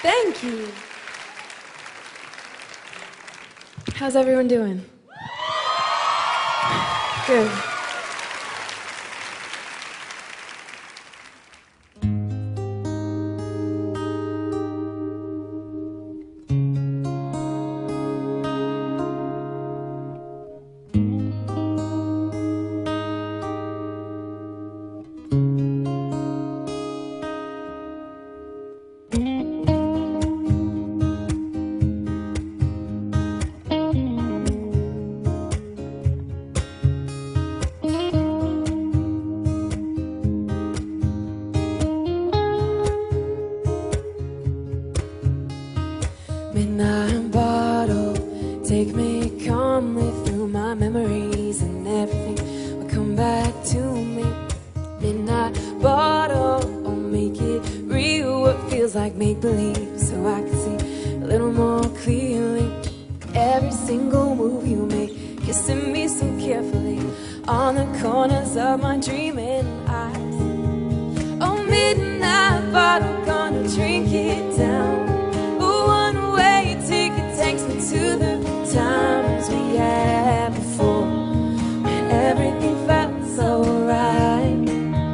Thank you. How's everyone doing? Good. Midnight bottle, take me calmly through my memories, and everything will come back to me. Midnight bottle, I'll make it real, what feels like make-believe, so I can see a little more clearly every single move you make, kissing me so carefully on the corners of my dreaming eyes. Oh, midnight bottle, gonna drink it down. One-way ticket takes me to the times we had before, when everything felt so right.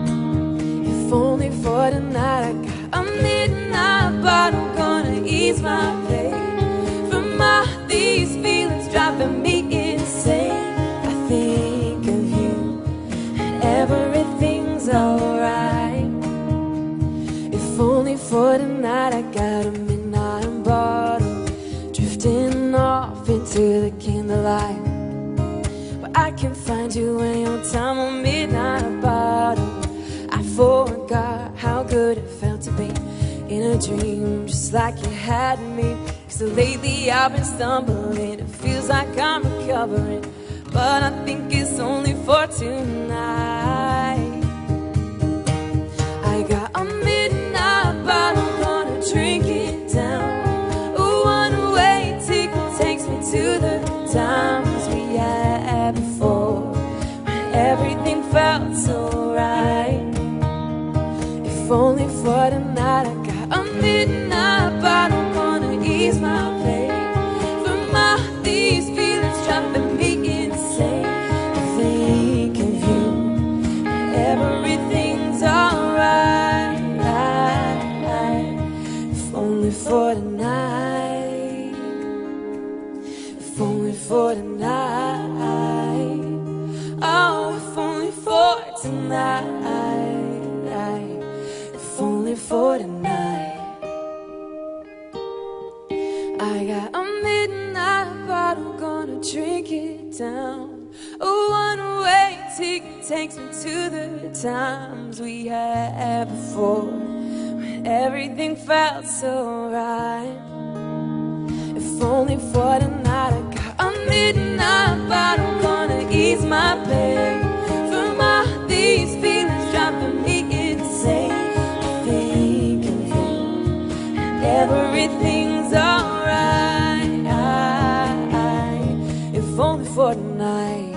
If only for tonight I got a midnight bottle, gonna ease my pain from all these feelings driving me insane. I think of you and everything's alright. If only for tonight I got a midnight bottle, drifting off into the candlelight, where I can find you anytime time on midnight bottle. I forgot how good it felt to be in a dream, just like you had me. Cause lately I've been stumbling, it feels like I'm recovering, but I think it's only for tonight. I got a midnight bottle, gonna drink it down. A one-way ticket takes me to the times we had before, when everything felt so right. If only for tonight I got a midnight bottle, gonna ease my pain from all these feelings driving me insane. I think of you and everything's alright. If only for tonight, if only for tonight, oh, if only for tonight, if only for tonight. I got a midnight bottle, gonna drink it down. A one-way ticket takes me to the times we had before, when everything felt so right. If only for tonight I got a midnight bottle, gonna ease my pain from all these feelings driving me insane. I think of you and everything's alright. If only for tonight,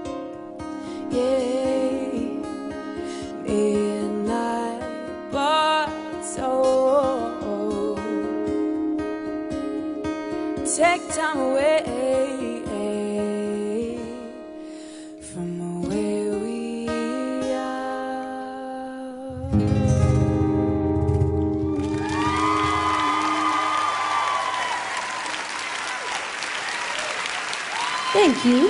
yeah. Midnight bottle, take time away from where we are. Thank you.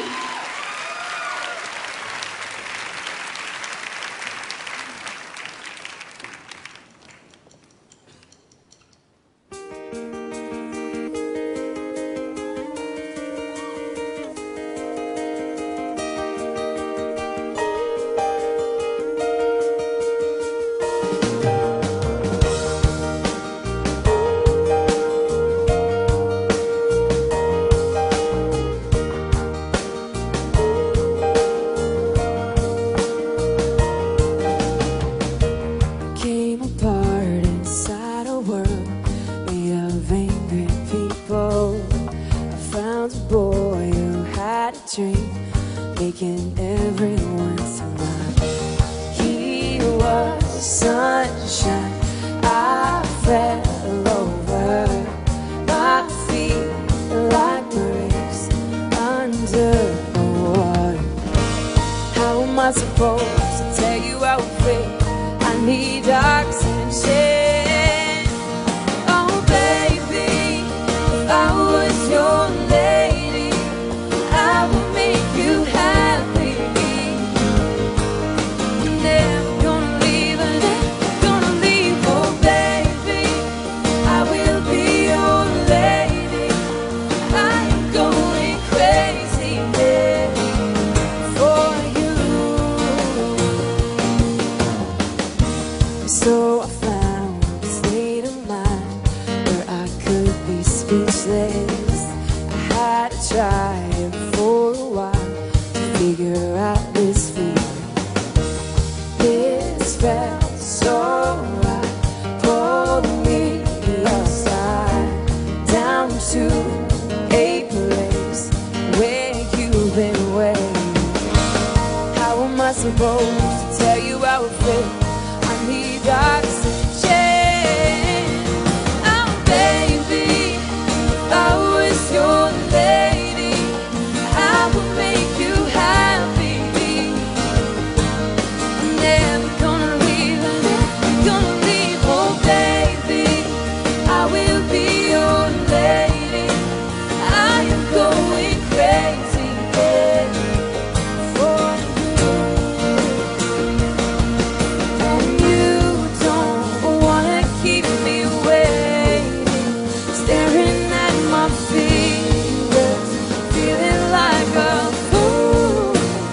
Came apart inside a world made of angry people. I found a boy who had a dream, making everyone smile. He was sunshine, I fell over I supposed to tell you I would feel? I need oxygen. Oh baby, if I was your lady, I would make you happy. I'm never gonna leave, I'm never gonna leave. Oh baby, I will be your lady. I am going crazy, yeah, for you. So I found a state of mind where I could be speechless. I had to try it for a while to figure out this feeling. This felt so right, pulling me aside, down to a place where you've been waiting. How am I supposed to tell you how it feels? I need oxygen. Oh baby, if I was your lady, I would make you happy. I'm never gonna leave, I'm never gonna leave. Oh baby, I will be your lady. I am going crazy, yeah, for you. And you don't wanna keep me waiting, staring at my fingers, feeling like a fool.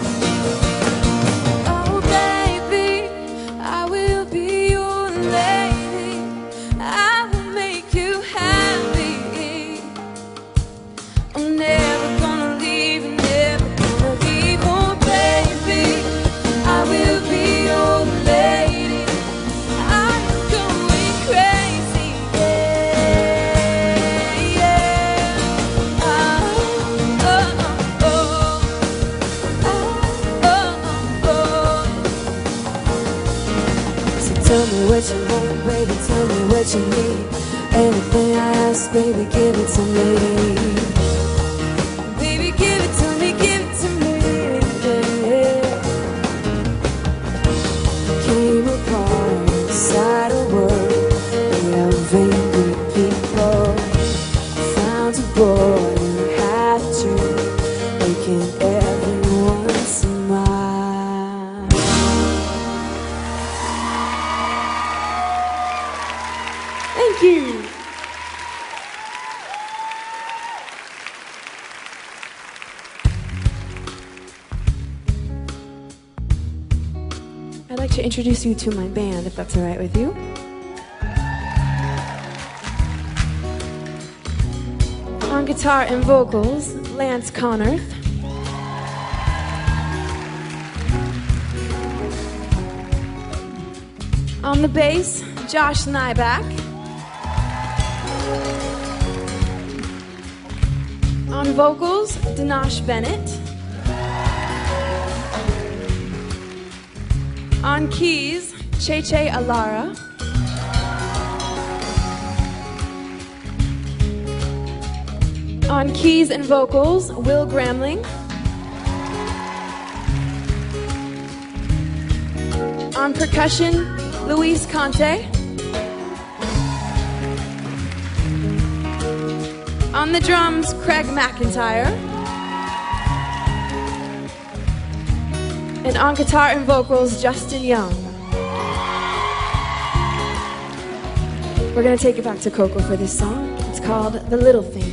Oh baby, I will be your lady. I will make you happy. I'm never gonna leave, never gonna leave. Oh baby, I will be your lady. I am going crazy, yeah, yeah. Oh, oh, oh, oh, oh. So tell me what you want, baby, tell me what you need. Anything I ask, baby, give it to me. Baby, give it to me, give it to me, yeah. Came apart inside a world of angry people. Found a boy who had a dream, making everyone smile. Thank you. I'd like to introduce you to my band, if that's all right with you. On guitar and vocals, Lance Connerth. On the bass, Josh Nyback. On vocals, Danash Bennett. On keys, Cheche Alara. On keys and vocals, Will Gramling. On percussion, Luis Conte. On the drums, Craig McIntyre. And on guitar and vocals, Justin Young. We're gonna take it back to Coco for this song. It's called The Little Things.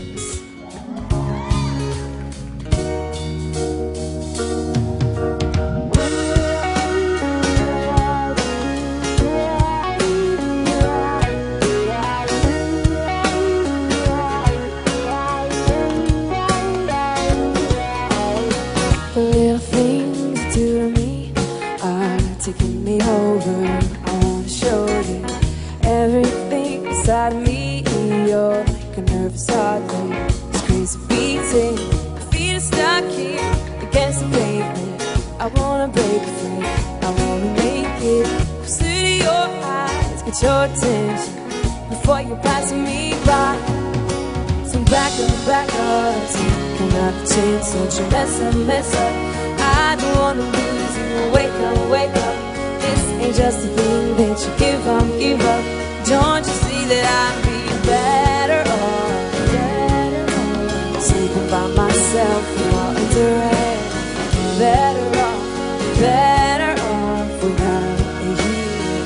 The little things you do to me are taking me over. I wanna show you everything inside of me. You're like a nervous heartbeat, it's crazy beating. My feet are stuck here against the pavement. I wanna break free, I wanna make it closer to your eyes, get your attention before you're passing me by. So back up, come out the chance, don't you mess up, I don't wanna lose you. wake up, wake up. This ain't just a thing that you give up, give up. Don't you see that I'd be better off, sleeping by myself while under rain. Better off, better off without you.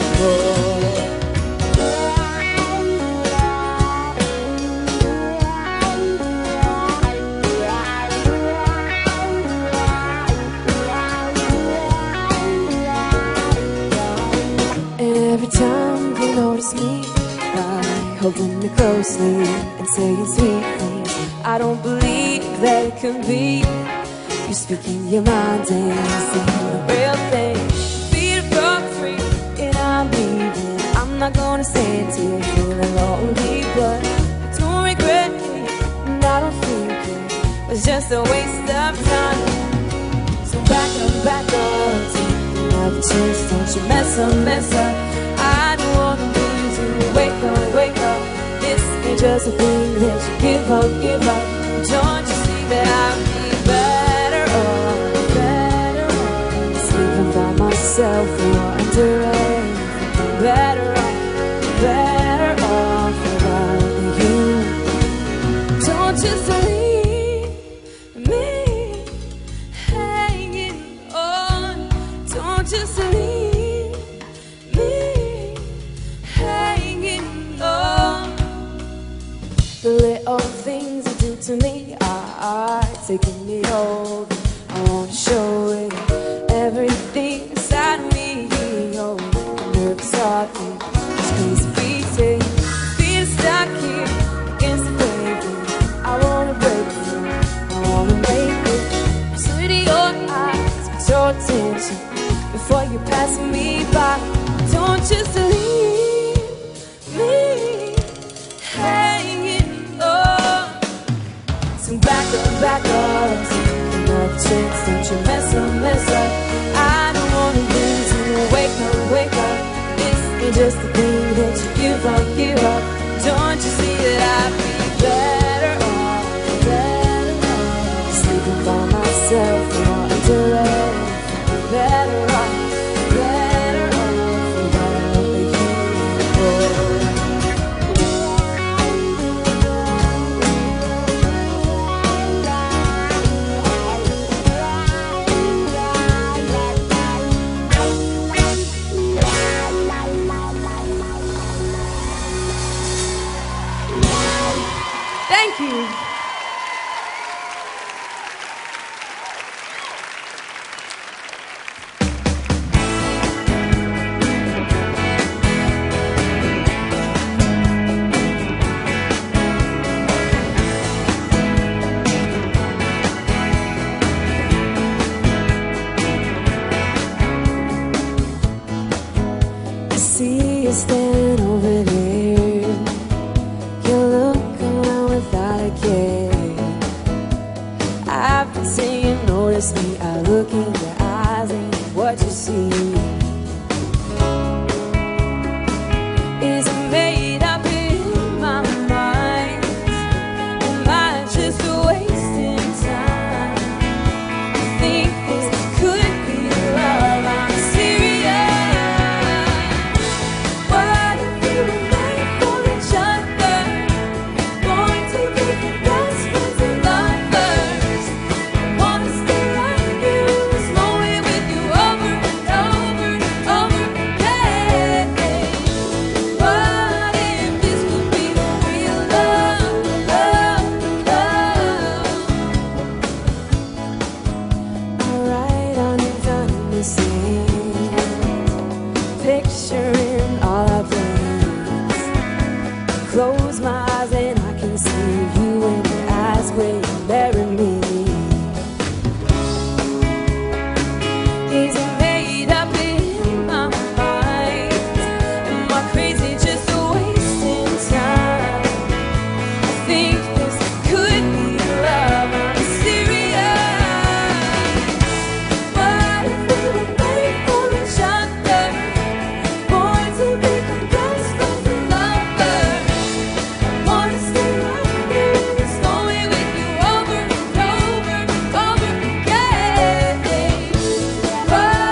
Every time you notice me, by holding me closely and saying sweet things, I don't believe that it could be you speaking your mind and saying the real thing. Feel broke free and I'm leaving. I'm not gonna say it to you, feeling lonely, but I don't regret it and I don't think it was just a waste of time. So back up, never change, don't you mess up, mess up. I don't wanna lose you. Wake up, wake up. This ain't just a thing that you give up, give up. Don't you see that I'd be better off, sleeping by myself or under rain. Better off without you. Don't just leave me hanging on. Don't just leave me hanging on. The little things you do to me are taking me over. I wanna show it. Everything inside me, oh, nervous heartbeat, it's crazy beating. Feel stuck here against the pavement. I wanna break through, I wanna make it. Sweetie, your eyes, get your attention before you pass me by. Don't just leave me hanging on. So back up, another chance, don't you mess up, mess up. I don't wanna lose you. Wake up, wake up. This ain't just a thing that you give up, give up. Don't you see that I'd be better off, sleeping by myself or under rain. Better off without you. Thank you. I see you standing over there. You look around without a care. I've been saying, notice me. I look in your eyes and what you see is made up in my mind. Am I just wasting time? I think this could be love. I'm serious. What if we were made for each other? Going to be the best friends and lovers. Wanna stay right here, slowly with you over and over and over again. What if this could be real love, love, love? I write on your diamond sand, picturing all our plans. Close my eyes and I can see you in your eyes when you bury me. Is it made up in my mind? Am I crazy just wasting time? I think this could be love. I'm serious. What if we were made for each other? Born to be the best friends and lovers. Wanna stay right here, slowly with you over and over and over again. What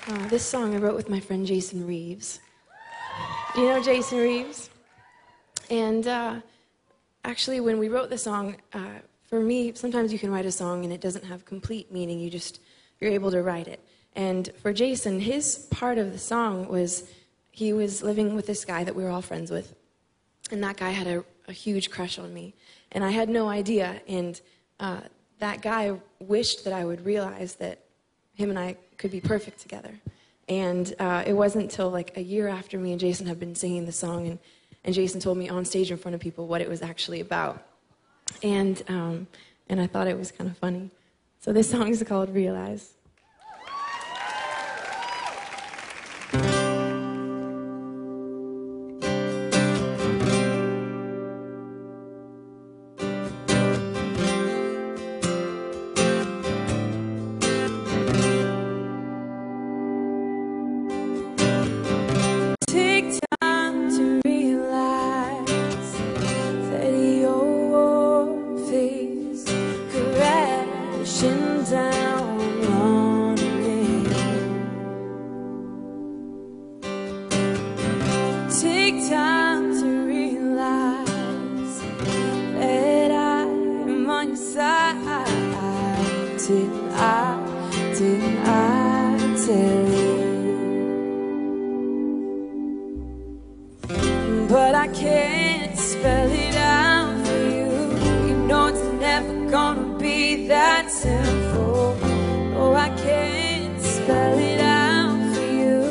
This song I wrote with my friend Jason Reeves. Do you know Jason Reeves? And actually, when we wrote the song, for me, sometimes you can write a song and it doesn't have complete meaning. You're able to write it. And for Jason, his part of the song was he was living with this guy that we were all friends with, and that guy had a huge crush on me, and I had no idea. And that guy wished that I would realize that him and I could be perfect together. And it wasn't until like a year after me and Jason had been singing the song, and Jason told me on stage in front of people what it was actually about. And I thought it was kind of funny. So this song is called Realize. Take time to realize that I'm on your side. Didn't I tell you? But I can't spell it out for you. You know it's never gonna be that simple. Oh, I can't spell it out for you.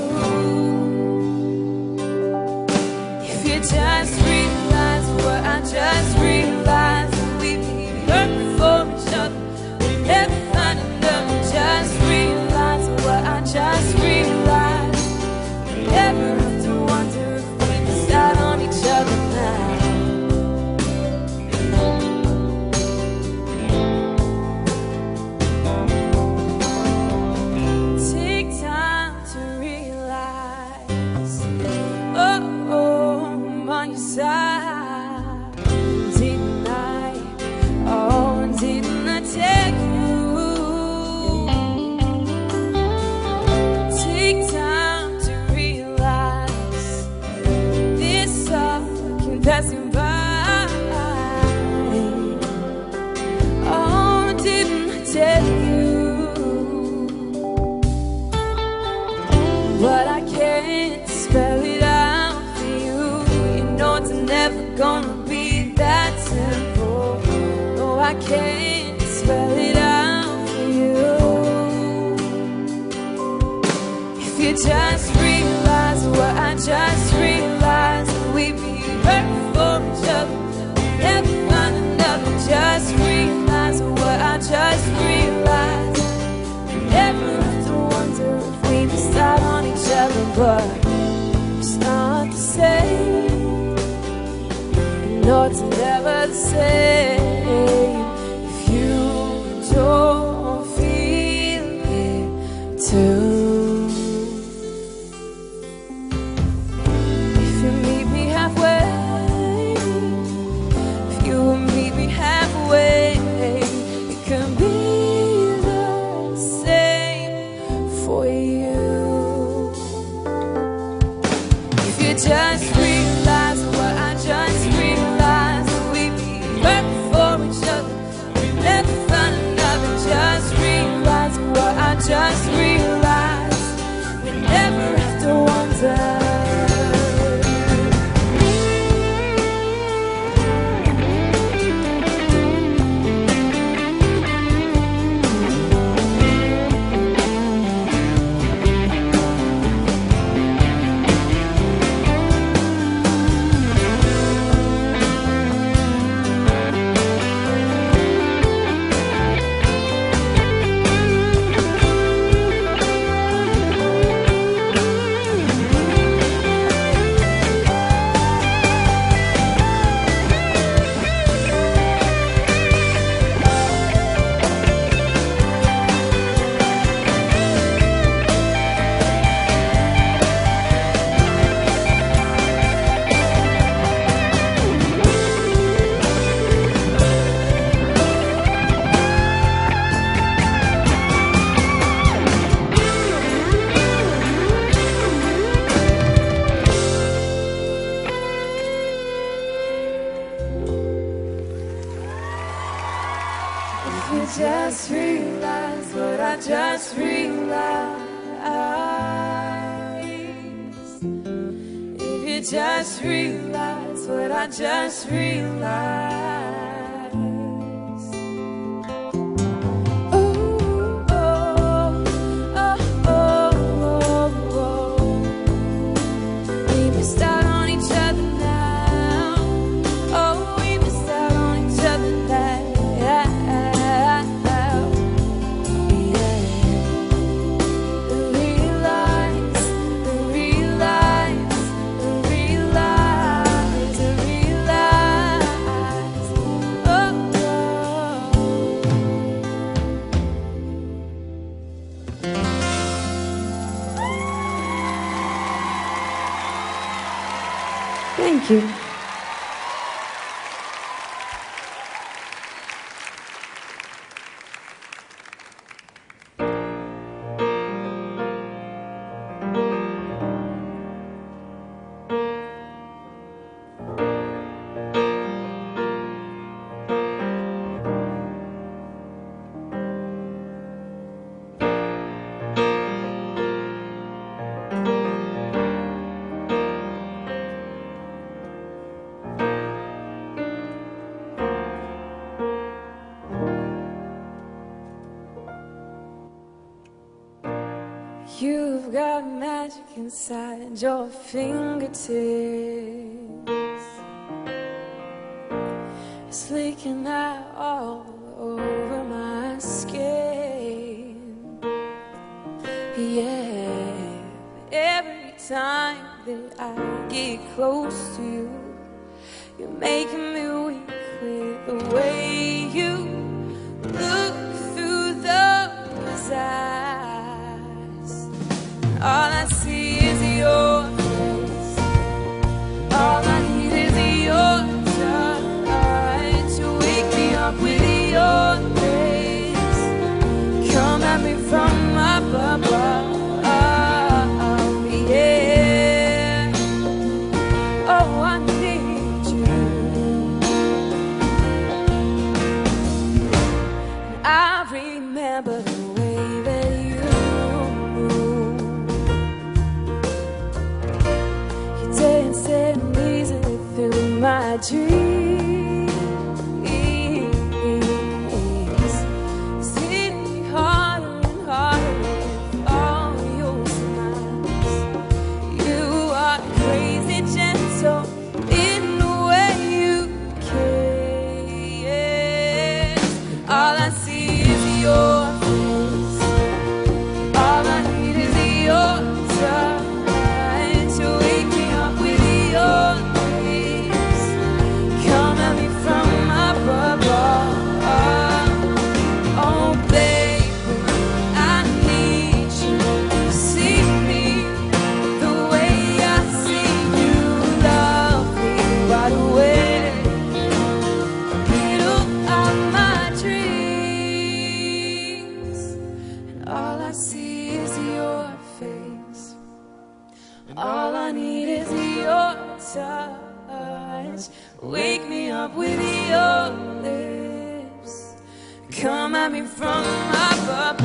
If you just realize what I just realized, we'd be perfect for each other. We'd never find another. Just realize what I just realized. We never have to wonder if we miss out on each other now. Take time to realize, oh, I'm on your side. Didn't I, oh, didn't I tell you? Take time to realize this all can pass you by. Oh, didn't I tell you? But I can't spell it out for you. You know it's never gonna be that simple. No, I can't spell it out for you. If you just realize what I just realized, we'd be perfect for each other. Never find another. Just realize what I just realized. Never have to wonder if we missed out on each other, but it's not the same. I know it's never the same if you don't feel it too. If you meet me halfway, if you meet me halfway, it can be the same for you. If you just realize what I just realized, we'd be perfect for each other. We'd never find another. Just realize what I just realized. We never have to wonder. just realized. If you just realize what I just realized. Thank you. You've got magic inside your fingertips. It's leaking out all over my skin. Yeah, every time that I get close to you, you're making me weak with the way you look through those eyes. All I see is your face. All I need is your touch to wake me up with your grace. Come at me from above, yeah. Oh, I need you. And I remember the way that you dancing easily through my dreams. It's hitting me harder and harder with all your smiles. You are crazy gentle in the way you care. All I see is your face. All I need is your touch. All I need is your touch. Wake me up with your lips. Come at me from above,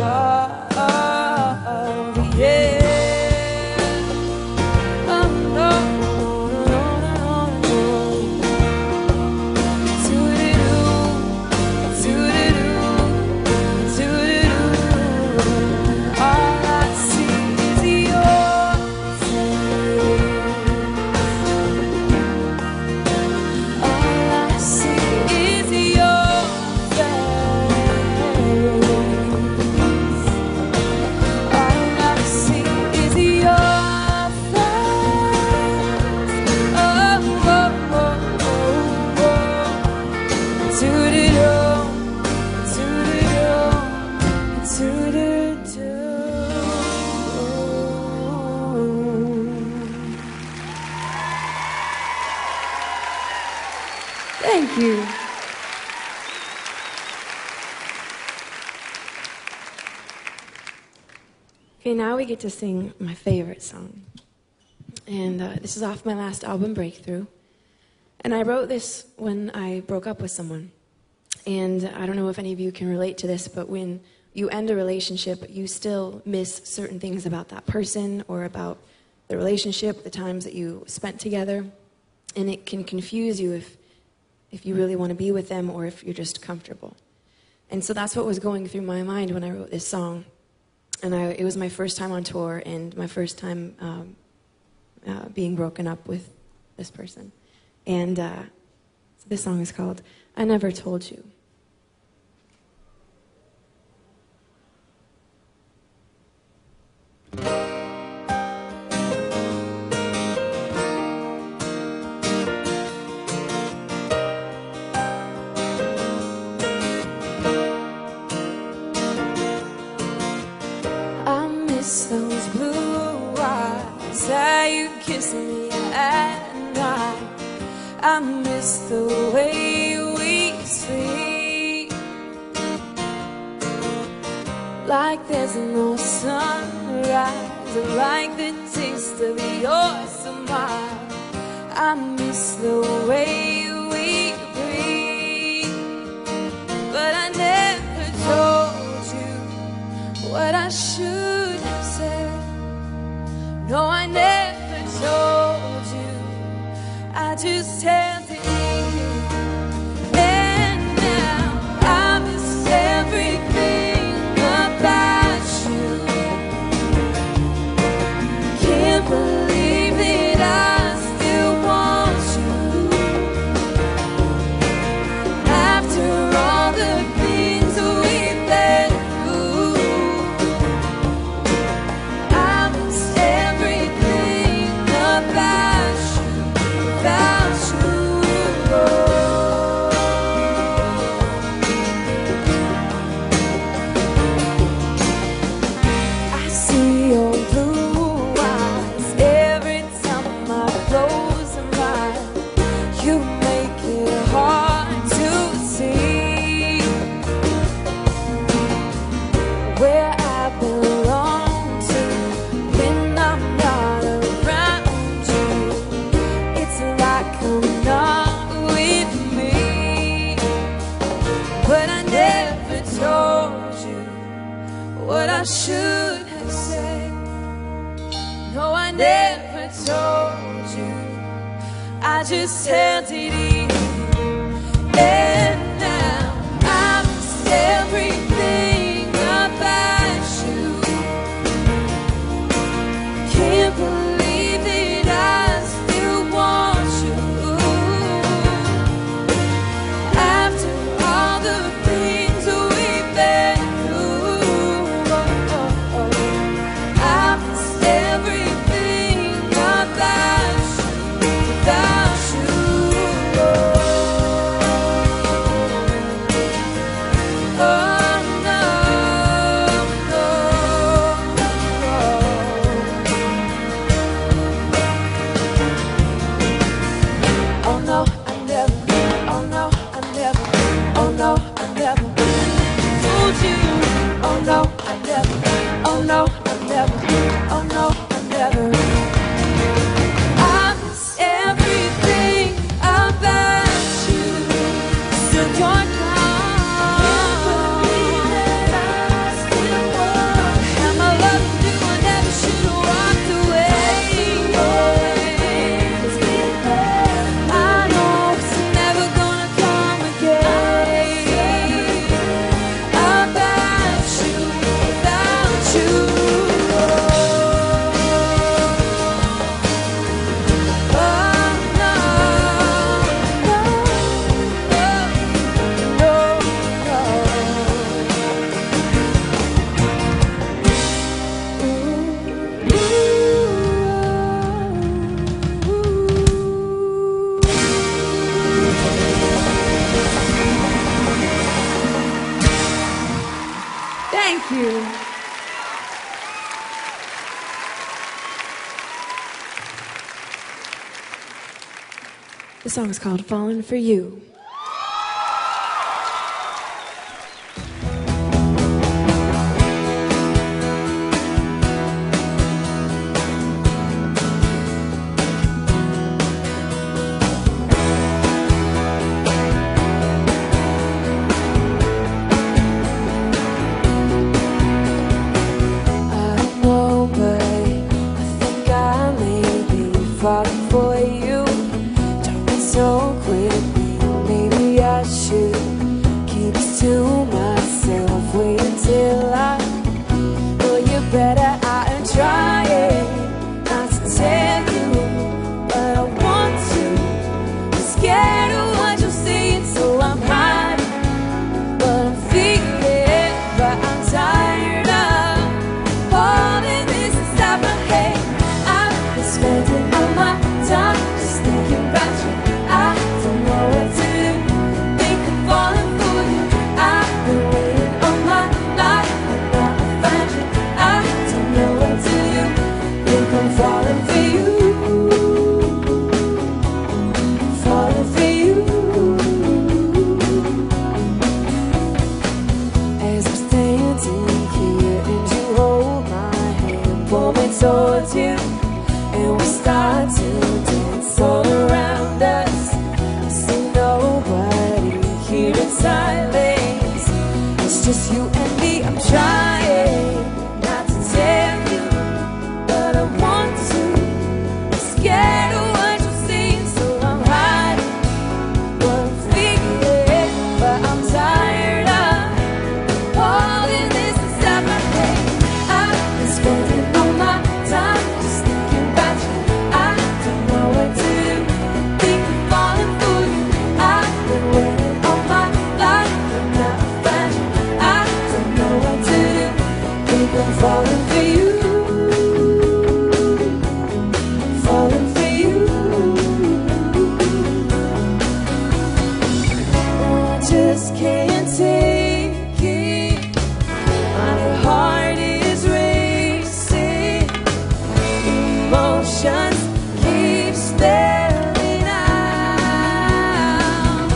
yeah. Oh no, no, no, no, no. Toodaloo, toodaloo, toodaloo. All I see is your Thank you. Okay, now we get to sing my favorite song. And this is off my last album, Breakthrough. And I wrote this when I broke up with someone. And I don't know if any of you can relate to this, but when you end a relationship, but you still miss certain things about that person or about the relationship, the times that you spent together. And it can confuse you if you really want to be with them or if you're just comfortable. And so that's what was going through my mind when I wrote this song. And it was my first time on tour and my first time being broken up with this person. And so this song is called I Never Told You. Those blue eyes that you kiss me at night. I miss the way we sleep, like there's no sunrise, like the taste of your smile. I miss the way we breathe, but I never told you what I should have said. No, I never told you, I just held it in. And now I miss everything about you. Can't believe that I still want you. After all the things we've been through, I miss everything about you, about you. I see your blue eyes every time I close my eyes. You make it hard to see where I belong to when I'm not around you. It's like I'm not with me, but I never told you what I should have said. No, I never told you, I just held it in. And now I miss everything about you. Can't believe that I still want you. After all the things we've been through, I miss everything about you, about you. Oh no, oh no, I never, oh no, I never, oh no, I never told you. Oh no, I never, oh no, I never, oh no, I never. I miss everything about you. Still you're gone. Can't believe that I still want you. And my love for you, I never should have walked away. I know it's never gonna come again. About you, without you. Oh no, thank you. The song is called Fallen for You. falling for you. Talking so quickly, maybe I should keep this to myself. Wait until I know you better. I am trying not to tell you, but I want to. I'm scared of what you're saying, so I'm hiding. But I'm feeling, but I'm tired of holding this inside my head. I've been spending all my time just thinking about you. I don't know what to do. Think I'm falling for you. I've been waiting all my life, but now I find you. I don't know what to do. Think I'm falling for you. Falling for you. As I'm standing here and you hold my hand, pull me towards you, and we start to dance all around us. I see nobody here in silence. It's just you and me. I'm trying not to tell you, but I want to. I'm scared of what you're saying, so I'm hiding. But I'm feeling, but I'm tired of holding this inside my head. I've been spending all my time just thinking about you. I don't know what to do. Think I'm falling for you. I've been waiting all my life, but now I find you. I don't know what to do. Think I'm falling for you. Falling for you. I just can't take it. My heart is racing. Emotions keep staring out.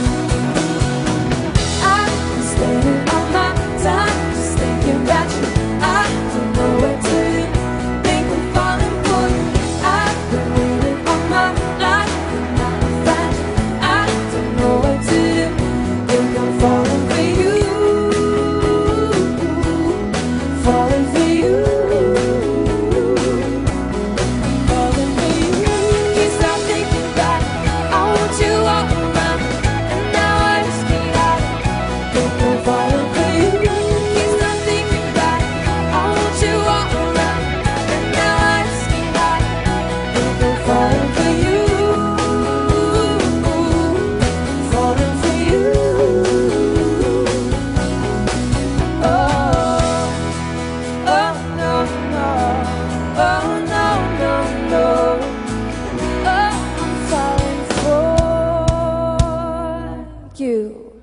I've been spending all my time just thinking about you. I don't know what to do. Think I'm falling for you. I've been waiting all my life, but now I find you. I don't know what to do. Think I'm falling for you. Falling for you. Falling for you. Can't stop thinking about it. I want you all around, and now I just can't hide it. Think I'm falling for you. Can't stop thinking about it. I want you all around, and now I just can't hide it. Think I'm falling for you. Falling for you. Oh, oh no, no. Oh no, no, no. Oh, I'm falling for you.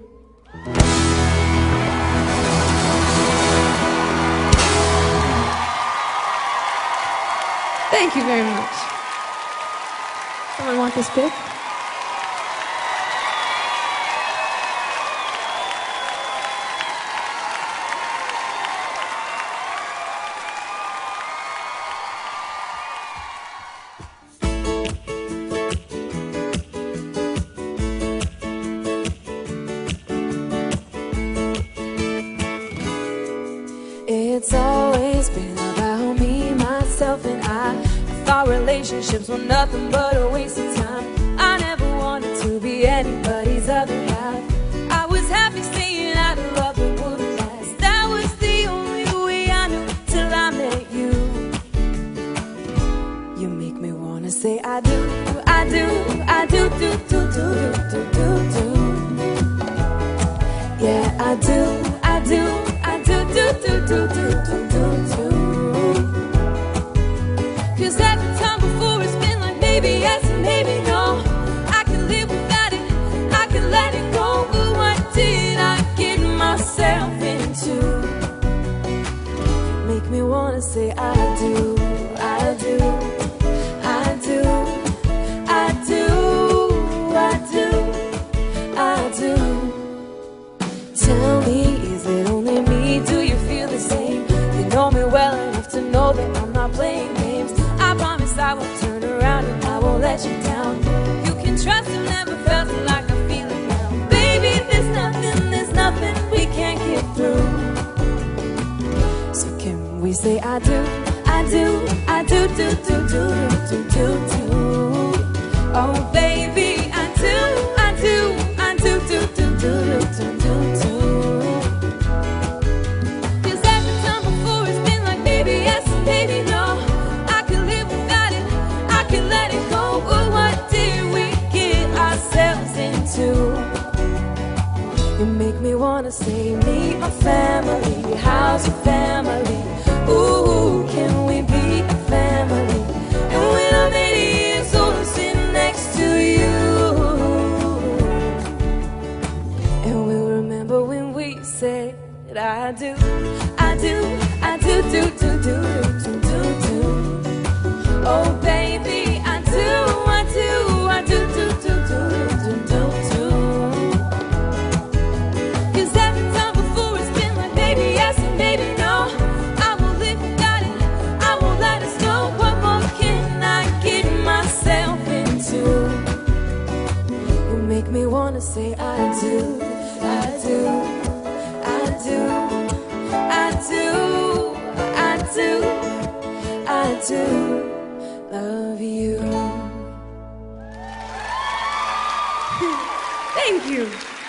Thank you very much. Someone want this pic? It's always been about me, myself, and I thought relationships were nothing but a waste of time. I never wanted to be anybody's other half. I was happy saying I love it wouldn't last. That was the only way I knew till I met you. You make me wanna say I do, I do, I do, do, do, do, do, do, do. Yeah, I do, I do, I do, do, do, do, do, do, do, do. 'Cause every time before it's been like maybe yes and maybe no. I can live without it, I can let it go. But what did I get myself into? Make me wanna say I do, I do, I do, I do, I do, I do. Tell me, is it only me? Do you feel the same? You know me well enough to know that I'm not playing games. I promise I won't turn around and I won't let you down. You can trust I've never felt it like I feel it now. Baby, there's nothing we can't get through. So can we say I do, I do, I do, do, do, do, do, do, do. wanna say, meet my family. How's your family? Ooh, can we be a family? And when I'm 80 years old, I'm sitting next to you. And we'll remember when we said, I do, I do, I do, do, do, do, do, do, do. Oh baby, I do, I do, I do, do, do, do, do, do, do. 'Cause every time before it's been like, baby yes and baby no. I won't live without it, I won't let us know. What more can I get myself into? You make me wanna say I do, I do, I do, I do, I do, I do love you. Thank you.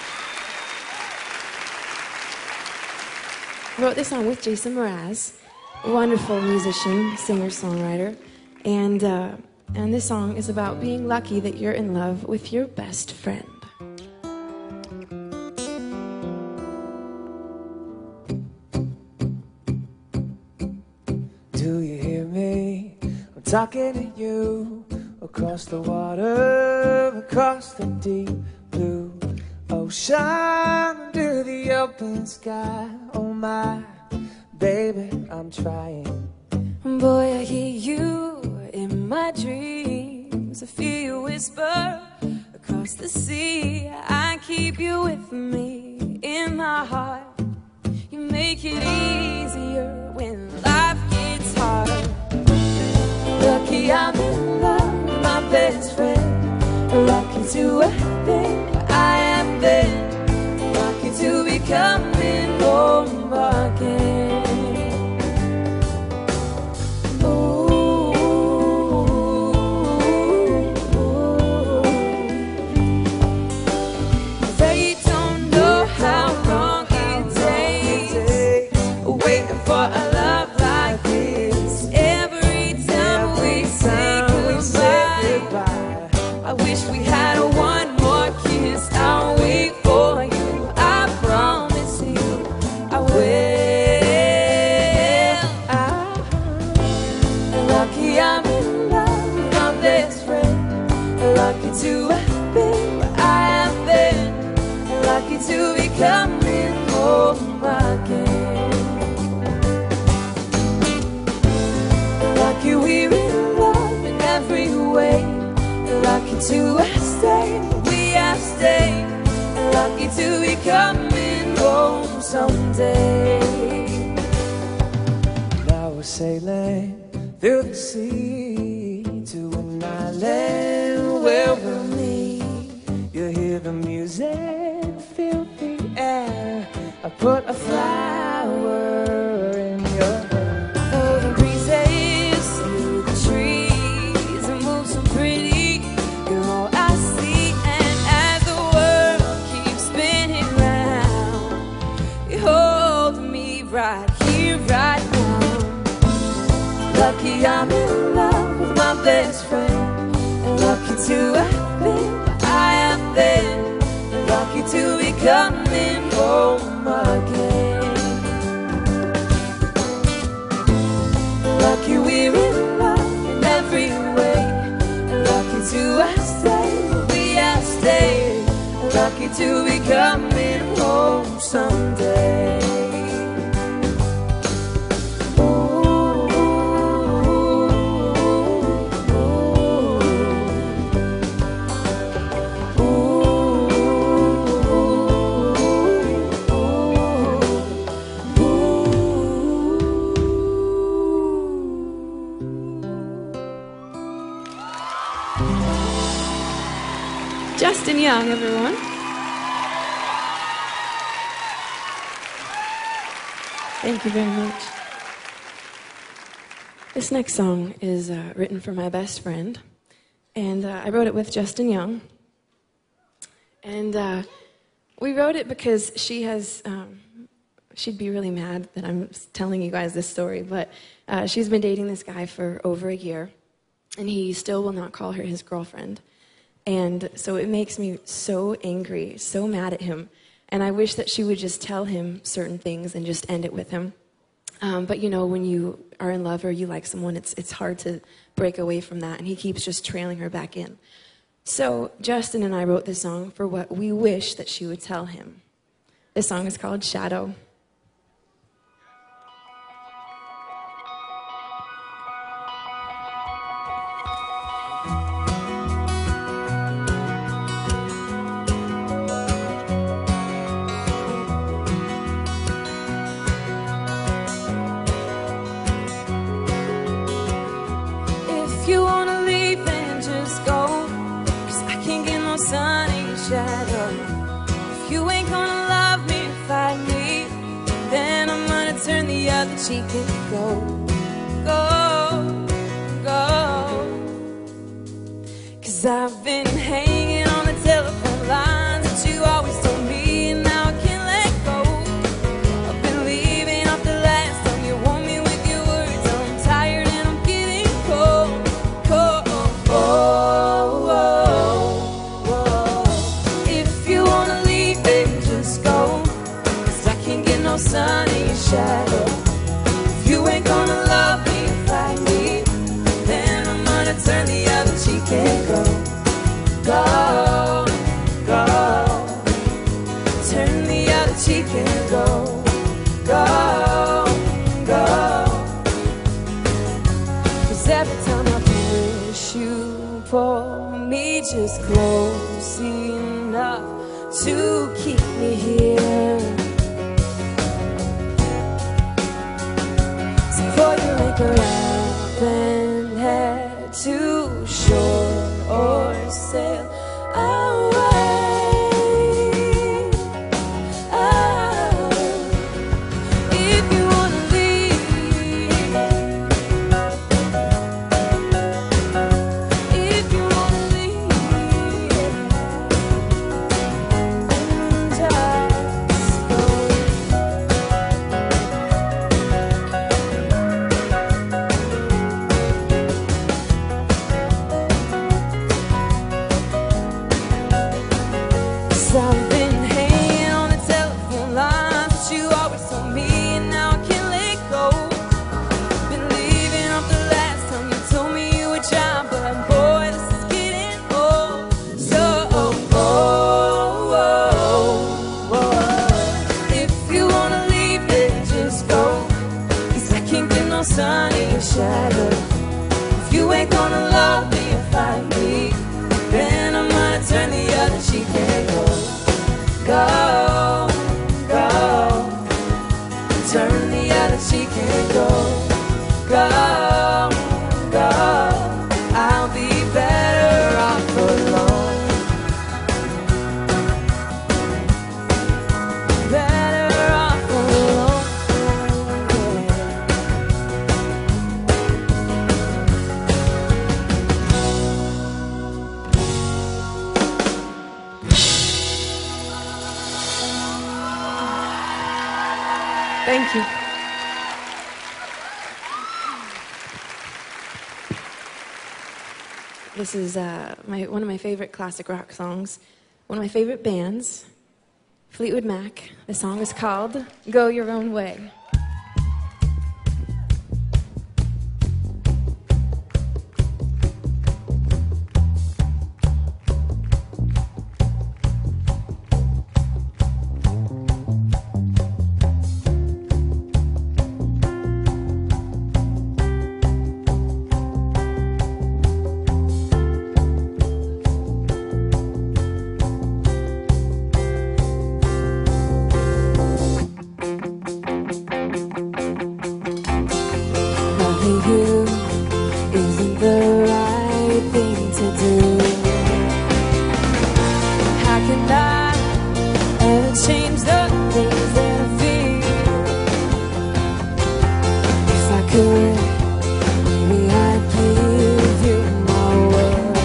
I wrote this song with Jason Mraz, a wonderful musician, singer, songwriter, and this song is about being lucky that you're in love with your best friend. Do you hear me? I'm talking to you across the water, across the deep blue ocean, under the open sky. Oh my baby, I'm trying. Boy, I hear you in my dreams. I feel you whisper across the sea. I keep you with me in my heart. You make it easier when life gets hard. Lucky I'm in love with my best friend. Lucky to have been, I have been. Lucky to be coming home again. They don't know how long it takes waiting for a love like this. Every time we say goodbye, I wish we had one more kiss. I'll wait for you, I promise you I will. Lucky I'm in love with my best friend. Lucky to have been where I have been. Lucky to be coming home again. Lucky we're in love in every way. Lucky to have stayed, we have stayed. Lucky to be coming home someday. Now we're sailing through the sea to an island where we'll meet. You hear the music, feel the air. I put a flower in your hair. Oh, the breezes through the trees and move so pretty. You're all I see, and as the world keeps spinning round, you hold me right here, right now. Lucky I'm in love with my best friend, and lucky to have been where I have been, and lucky to be coming home again. Lucky we're in love in every way, and lucky to have stayed, we have stayed, and lucky to be coming home someday. Justin Young, everyone. Thank you very much. This next song is written for my best friend, and I wrote it with Justin Young. And we wrote it because she has, she'd be really mad that I'm telling you guys this story, but she's been dating this guy for over a year, and he still will not call her his girlfriend. And so it makes me so angry, so mad at him, And I wish that she would just tell him certain things and just end it with him. But you know, when you are in love or you like someone, it's hard to break away from that. And he keeps just trailing her back in. So Justin and I wrote this song for what we wish that she would tell him. This song is called Shadow. If you wanna leave, then just go, 'cause I can't get no sun in your shadow. If you ain't gonna love me and fight me, then I'm gonna turn the other cheek and go, go, go. 'Cause I've been hanging on the telephone lines that you always told me, and now I can't let go. I've been leaving off the last time you warned me with your words. I'm tired and I'm getting cold, cold. Oh, oh, oh. If you wanna leave, then just go, 'cause I can't get no sun in your shadow. If you ain't gonna love me and fight me, then I'm gonna turn the other cheek and go, go, go. Turn the other cheek and go, go, go. 'Cause every time I wish you pull me just close enough to keep me here. So before you anchor up and head to shore or sail away, oh, if you wanna leave, if you wanna leave, just go. I've been hanging on the telephone lines that you always told me, and now I can't let go. Been leaving off the last time you told me you would try, but boy, this is getting old. So, oh, oh, oh, oh. If you wanna leave, then just go, 'cause I can't get no sun in your shadow. If you ain't gonna love me and fight me, then I'm gonna turn the other cheek and go, go, go. Turn the other cheek and go, go, go. I'll be better off alone, better off alone. Thank you. This is one of my favorite classic rock songs. One of my favorite bands, Fleetwood Mac. The song is called Go Your Own Way. Loving you isn't the right thing to do. How can I ever change the things that I feel? If I could, maybe I'd give you my word.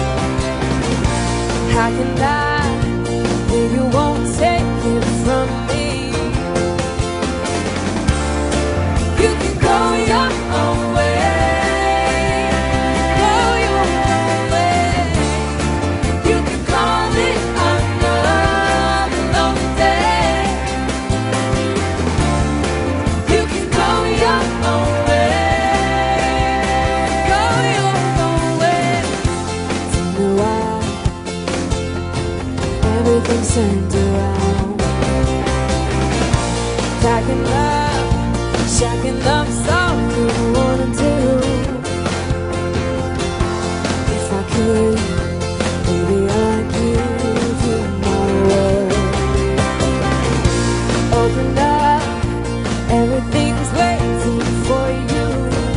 How can I, if you won't take it from me? You can go your own way, go your own way. could, baby, I'd give you my word. Open up, everything's waiting for you.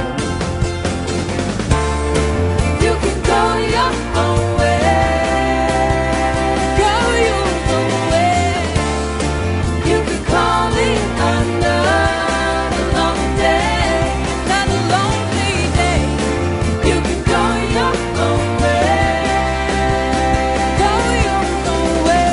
You can go your own way, go your own way. You can call me another lonely day, another lonely day. You can go your own way, go your own way.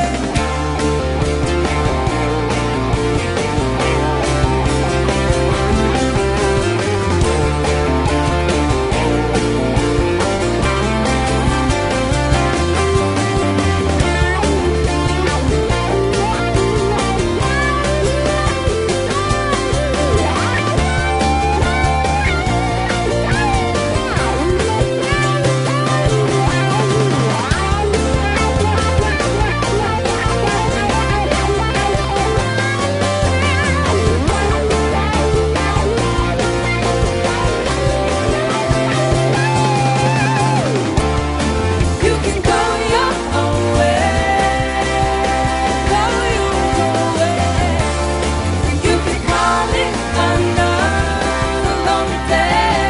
You can go your own way, go your own way. You can call it another lonely day.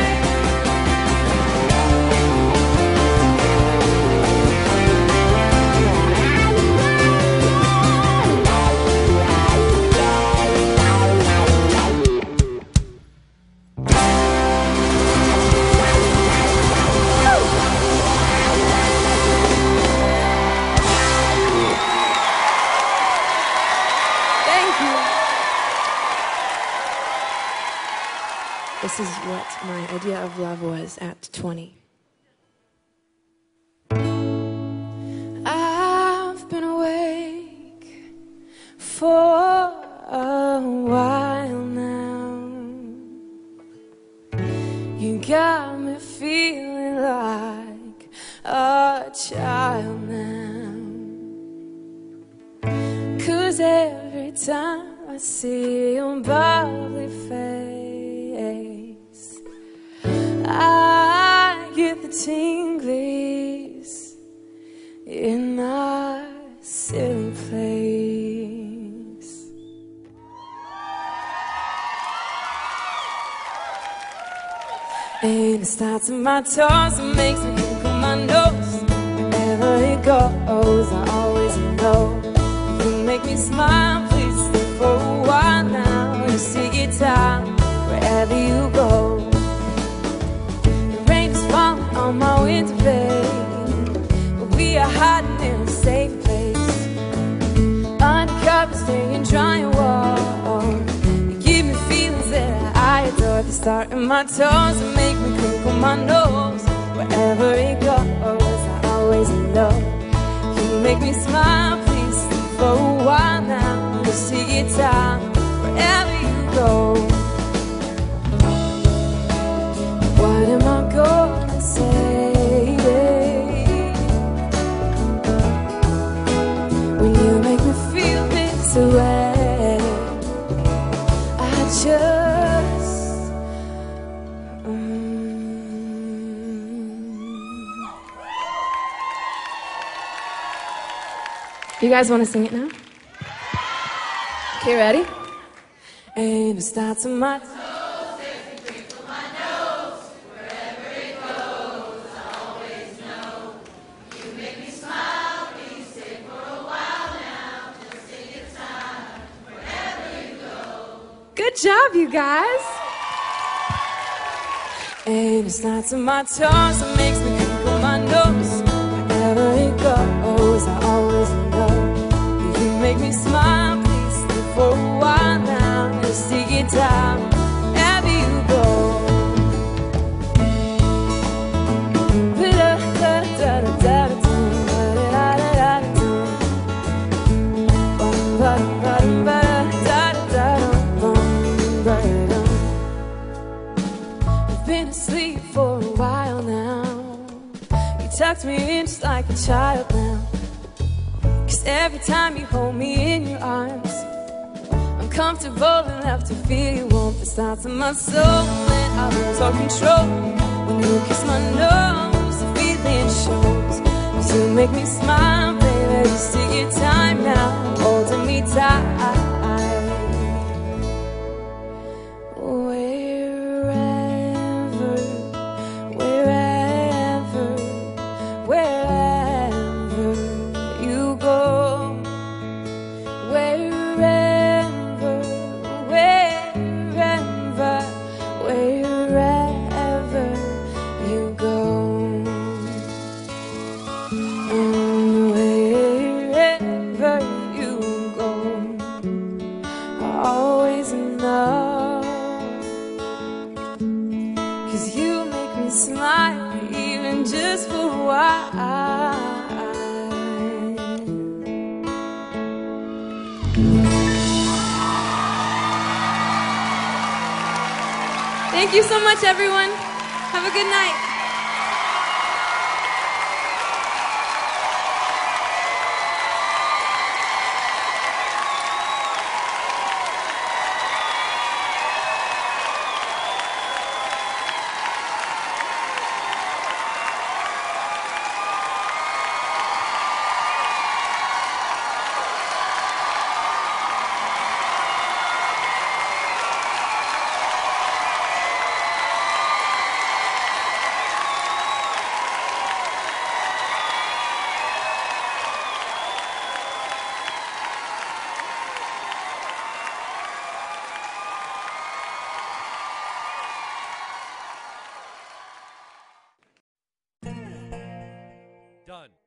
Thank you. This is what my idea of love was at 20. I've been awake for a while now. You got me feeling like a child now. 'Cause every time I see your bubbly face, I get the tinglies in my silly place. And it starts in my toes and makes me crinkle my nose. Wherever it goes, I always know. You make me smile, please stay for a while now. Just take your time wherever you go. The rain is falling on my window pane, but we are hiding in a safe place. Undercover, staying dry and warm. You give me feelings that I adore. They start in my toes and make me crinkle my nose. Wherever it goes, I always know. You make me smile, please stay for a while now. Just take your time wherever you go. What am I gonna say, babe, when you make me feel this way? I just You guys want to sing it now? Okay, ready? And it starts in my toes, makes me crinkle my nose. Wherever it goes, I always know. You make me smile, please stay for a while now. Just take your time, wherever you go. Good job, you guys. And it starts in my toes, it makes me crinkle my nose. Wherever it goes, I always know. You make me smile, please stay for a while now. Just take your time, wherever you go. I've been asleep for a while now. You tucked me in just like a child now. 'Cause every time you hold me in your arms, I'm comfortable enough to feel your warmth. It starts in my soul and I lose all control. When you kiss my nose, the feeling shows. You make me smile, baby. Just take your time now, holding me tight. Wherever, wherever, wherever you go, wherever, wherever, wherever you go, wherever you go, always enough. 'Cause you make me smile, even just for a while. Thank you so much, everyone. Have a good night. Done.